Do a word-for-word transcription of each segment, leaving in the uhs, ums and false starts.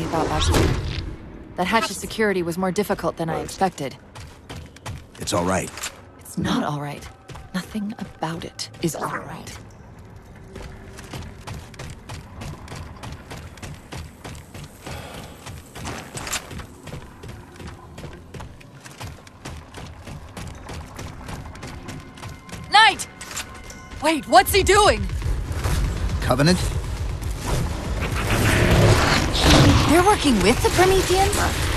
thought last year. That hatch's security was more difficult than I expected. It's all right. It's not all right. Nothing about it is all right. Knight! Wait, what's he doing? Covenant? They're working with the Prometheans?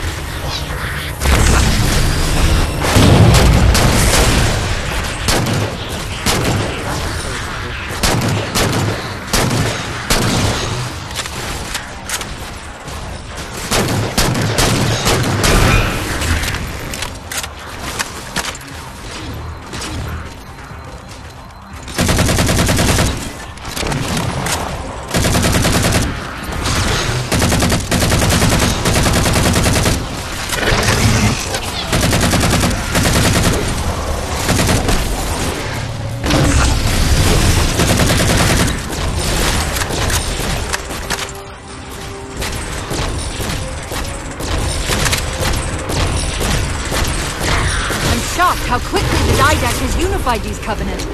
How quickly the Didact has unified these covenants.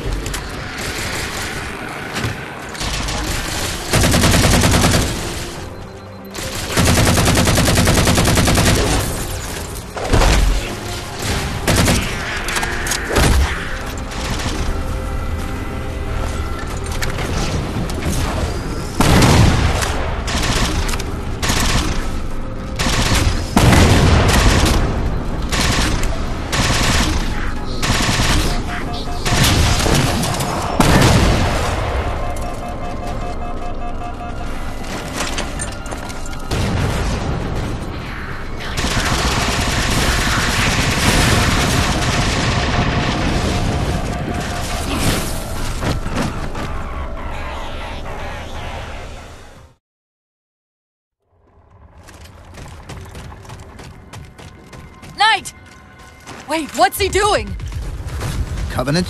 Wait, what's he doing? Covenant?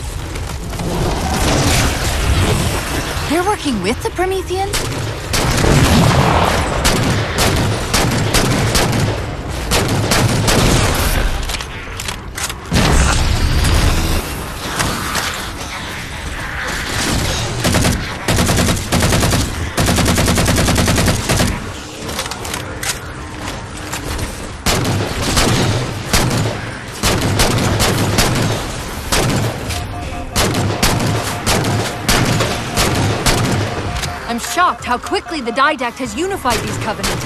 They're working with the Prometheans? I'm shocked how quickly the Didact has unified these covenants.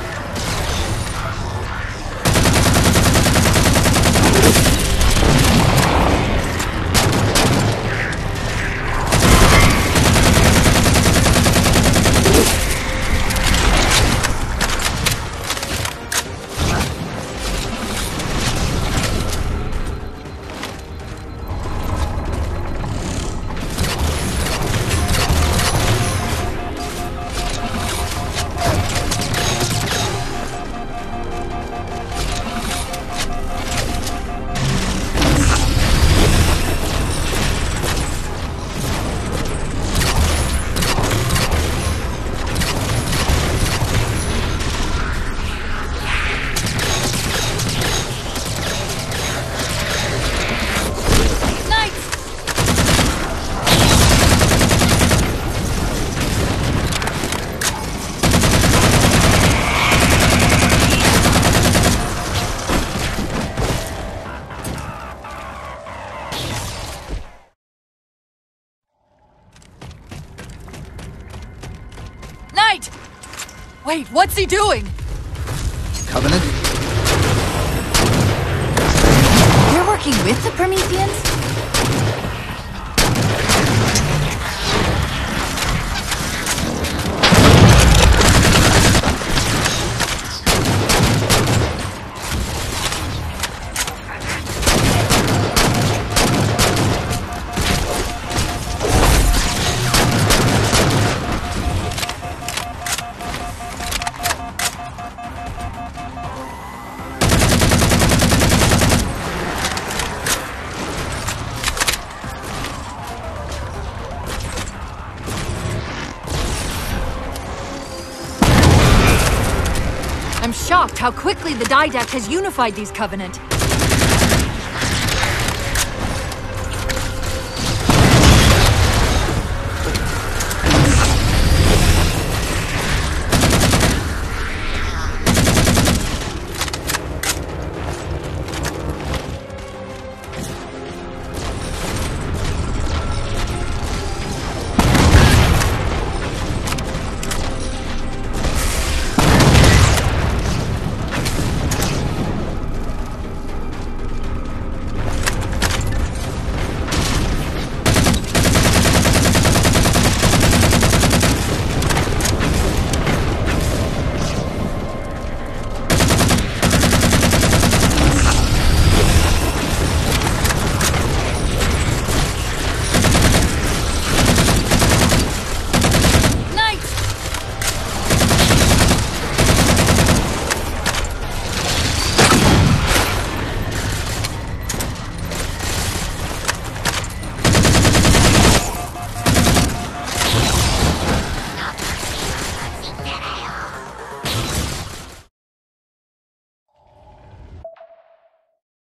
Wait, what's he doing? Covenant? They're working with the Prometheans? I'm shocked how quickly the Didact has unified these Covenant.